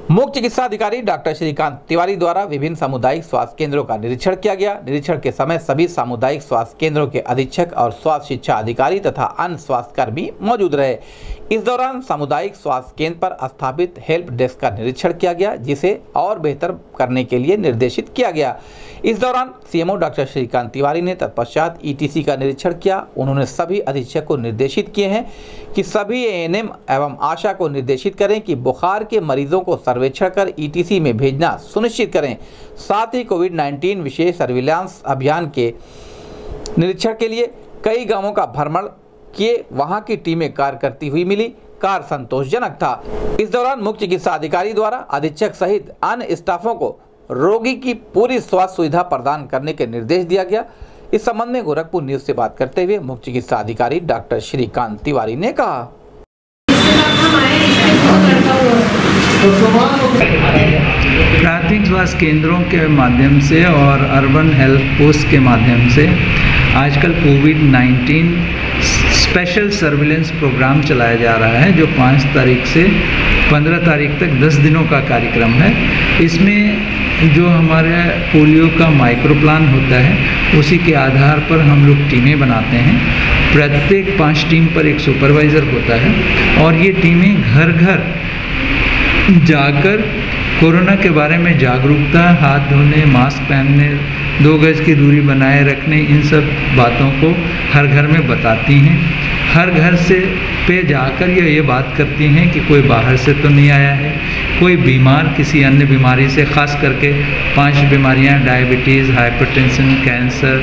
मुख्य चिकित्सा अधिकारी डॉक्टर श्रीकांत तिवारी द्वारा विभिन्न सामुदायिक स्वास्थ्य केंद्रों का निरीक्षण किया गया। निरीक्षण के समय सभी सामुदायिक स्वास्थ्य केंद्रों के अधीक्षक और स्वास्थ्य शिक्षा अधिकारी तथा अन्य स्वास्थ्यकर्मी मौजूद रहे। इस दौरान सामुदायिक स्वास्थ्य केंद्र पर स्थापित हेल्प डेस्क का निरीक्षण किया गया, जिसे और बेहतर करने के लिए निर्देशित किया गया। इस दौरान सीएमओ डॉक्टर श्रीकांत तिवारी ने तत्पश्चात ईटीसी का निरीक्षण किया। उन्होंने सभी अधीक्षक को निर्देशित किए हैं कि सभी एएनएम एवं आशा को निर्देशित करें कि बुखार के मरीजों को सर्वेक्षण कर ईटीसी में भेजना सुनिश्चित करें। साथ ही कोविड-19 विशेष सर्विलांस अभियान के निरीक्षण के लिए कई गांवों का भ्रमण किए। वहां की टीमें कार्य करती हुई मिली। कार्य संतोषजनक था। इस दौरान मुख्य चिकित्सा अधिकारी द्वारा अधीक्षक सहित अन्य स्टाफों को रोगी की पूरी स्वास्थ्य सुविधा प्रदान करने के निर्देश दिया गया। इस संबंध में गोरखपुर न्यूज से बात करते हुए मुख्य चिकित्सा अधिकारी डॉक्टर श्रीकांत तिवारी ने कहा, प्राथमिक स्वास्थ्य केंद्रों के माध्यम से और अर्बन हेल्थ पोस्ट के माध्यम से आजकल कोविड-19 स्पेशल सर्विलेंस प्रोग्राम चलाया जा रहा है, जो 5 तारीख से 15 तारीख तक 10 दिनों का कार्यक्रम है। इसमें जो हमारे पोलियो का माइक्रो प्लान होता है, उसी के आधार पर हम लोग टीमें बनाते हैं। प्रत्येक 5 टीम पर एक सुपरवाइज़र होता है और ये टीमें घर घर जाकर कोरोना के बारे में जागरूकता, हाथ धोने, मास्क पहनने, 2 गज की दूरी बनाए रखने, इन सब बातों को हर घर में बताती हैं। हर घर से पे जाकर ये बात करती हैं कि कोई बाहर से तो नहीं आया है, कोई बीमार किसी अन्य बीमारी से, ख़ास करके 5 बीमारियां diabetes, hypertension, cancer,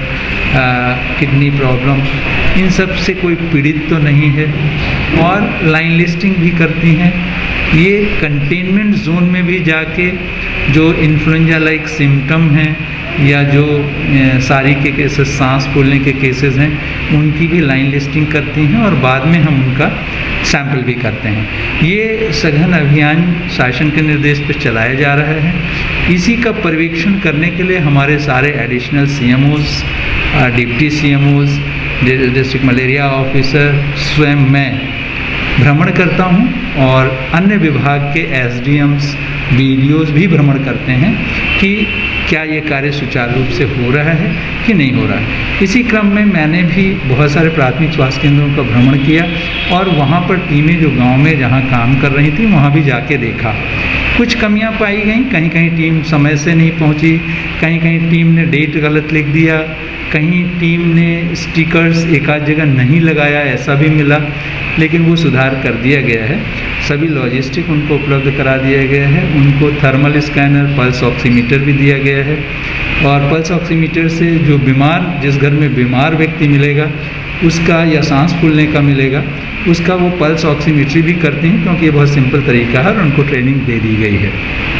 kidney problem, इन सब से कोई पीड़ित तो नहीं है। और लाइन लिस्टिंग भी करती हैं। ये कंटेनमेंट जोन में भी जाके जो इन्फ्लुएंजा लाइक सिम्टम हैं या जो सारी के केसेस, सांस फूलने के केसेस हैं, उनकी भी लाइन लिस्टिंग करती हैं और बाद में हम उनका सैंपल भी करते हैं। ये सघन अभियान शासन के निर्देश पर चलाया जा रहा है। इसी का पर्यवेक्षण करने के लिए हमारे सारे additional CMOs, deputy CMOs, district malaria officer, स्वयं मैं भ्रमण करता हूं और अन्य विभाग के एसडीएम्स, बीडीओज भी भ्रमण करते हैं कि क्या ये कार्य सुचारू रूप से हो रहा है कि नहीं हो रहा है। इसी क्रम में मैंने भी बहुत सारे प्राथमिक स्वास्थ्य केंद्रों का भ्रमण किया और वहाँ पर टीमें जो गांव में जहाँ काम कर रही थी, वहाँ भी जाके देखा। कुछ कमियां पाई गई, कहीं कहीं टीम समय से नहीं पहुँची, कहीं कहीं टीम ने डेट गलत लिख दिया, कहीं टीम ने स्टिकर्स एक आध जगह नहीं लगाया, ऐसा भी मिला, लेकिन वो सुधार कर दिया गया है। सभी लॉजिस्टिक उनको उपलब्ध करा दिया गया है। उनको थर्मल स्कैनर, पल्स ऑक्सीमीटर भी दिया गया है और पल्स ऑक्सीमीटर से जो बीमार, जिस घर में बीमार व्यक्ति मिलेगा उसका, या सांस फूलने का मिलेगा उसका, वो पल्स ऑक्सीमीट्री भी करते हैं, क्योंकि ये बहुत सिंपल तरीका है और उनको ट्रेनिंग दे दी गई है।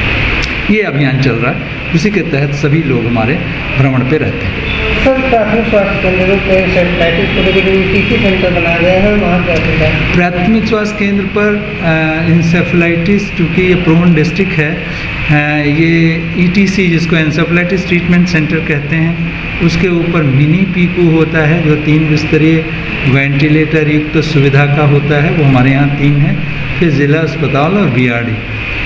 ये अभियान चल रहा है, उसी के तहत सभी लोग हमारे भ्रमण पे रहते हैं। सर, प्राथमिक स्वास्थ्य केंद्रों पे इंसेफ्लाइटिस को लेकर ईटीसी सेंटर बनाया गया है, वहाँ क्या सुविधा है? प्राथमिक स्वास्थ्य केंद्र पर इंसेफ्लाइटिस, चूँकि ये प्रोन डिस्ट्रिक्ट है, ये ईटीसी जिसको इंसेफ्लाइटिस ट्रीटमेंट सेंटर कहते हैं, उसके ऊपर मिनी पीकू होता है जो 3 बिस्तरीय वेंटिलेटर युक्त सुविधा का होता है, वो हमारे यहाँ 3 है। फिर ज़िला अस्पताल और बीआरडी।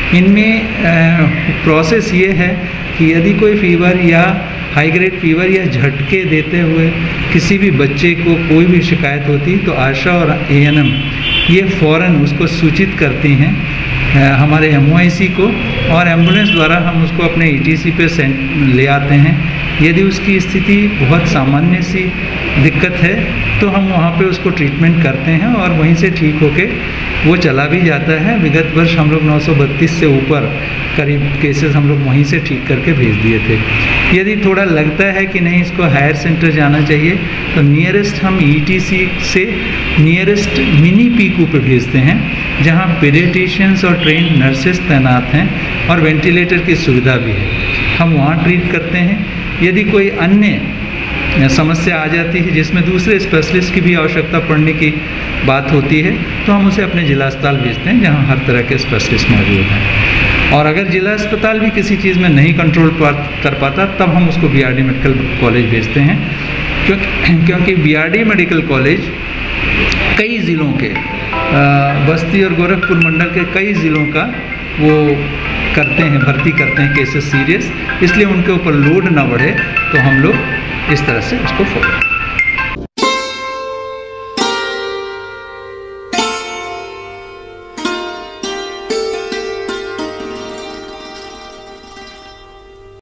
इनमें प्रोसेस ये है कि यदि कोई फीवर या हाई ग्रेड फीवर या झटके देते हुए किसी भी बच्चे को कोई भी शिकायत होती, तो आशा और एएनएम ये फ़ौरन उसको सूचित करती हैं हमारे एमओआईसी को, और एम्बुलेंस द्वारा हम उसको अपने ईटीसी पे ले आते हैं। यदि उसकी स्थिति बहुत सामान्य सी दिक्कत है तो हम वहाँ पे उसको ट्रीटमेंट करते हैं और वहीं से ठीक होके वो चला भी जाता है। विगत वर्ष हम लोग 932 से ऊपर करीब केसेस हम लोग वहीं से ठीक करके भेज दिए थे। यदि थोड़ा लगता है कि नहीं इसको हायर सेंटर जाना चाहिए, तो नियरेस्ट हम ईटीसी से नियरेस्ट मिनी पीकू पे भेजते हैं, जहाँ पीडियाट्रिशियंस और ट्रेंड नर्सेस तैनात हैं और वेंटिलेटर की सुविधा भी है। हम वहाँ ट्रीट करते हैं। यदि कोई अन्य समस्या आ जाती है जिसमें दूसरे स्पेशलिस्ट की भी आवश्यकता पड़ने की बात होती है, तो हम उसे अपने जिला अस्पताल भेजते हैं, जहाँ हर तरह के स्पेशलिस्ट मौजूद हैं। और अगर जिला अस्पताल भी किसी चीज़ में नहीं कंट्रोल कर पाता, तब हम उसको बीआरडी मेडिकल कॉलेज भेजते हैं, क्योंकि बीआरडी मेडिकल कॉलेज कई ज़िलों के, बस्ती और गोरखपुर मंडल के कई ज़िलों का वो करते हैं, भर्ती करते हैं केसेस सीरियस, इसलिए उनके ऊपर लोड ना बढ़े, तो हम लोग इस तरह से उसको फॉलो